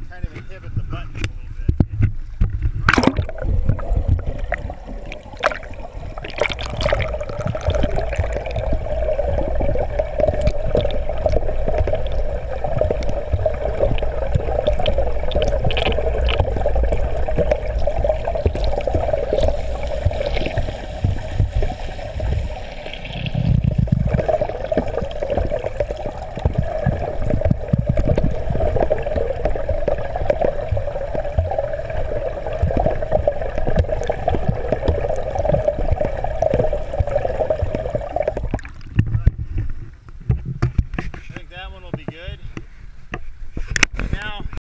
kind of inhibit the button a little bit.